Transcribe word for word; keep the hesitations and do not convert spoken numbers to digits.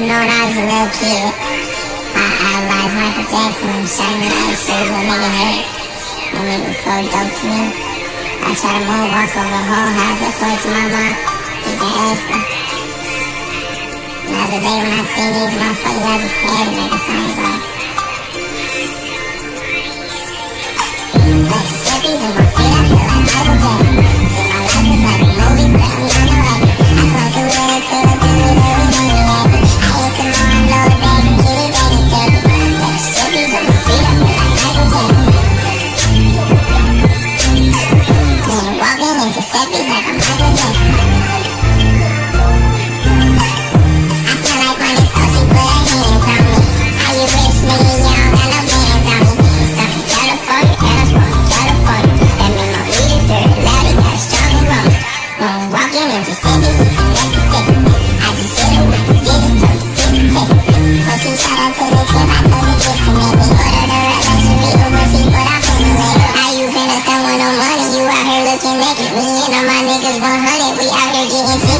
know when I was a little kid, I idolized Michael Jackson and shouting it out the street when nigga hurt. That nigga was so dope to me. I try to moonwalk over the whole house, I point to my mom, just to ask her. The other day when I seen these motherfuckers, I just had to make a song about it. Mississippi's in my feet, I feel like Michael Jackson. See, my life is like a movie, but I'm not no actor. I smoke the winner till the penny that we made me happy. I hit the more, I blow the bag and get it back and take it. Mississippi's in my feet, I feel like Michael Jackson. Then walking in Mississippi's like I'm Michael Jackson. I feel like money, so she put her hands on me. How you rich, nigga, you don't got no bands on me. It's something better for you, and I'm supposed to better for you. That mean my weed is dirty, loud, it got a strong aroma. When we walking in Mississippi's, it's a Mississippi. I just hit her with the digits, told the bitch to take it. When she shot up to the clip, I told her just to make me. Ordered her a luxury Uber, she put off in the lake. How you finna spend with no money, you out here looking naked. Me and all my niggas one hundred, we out here getting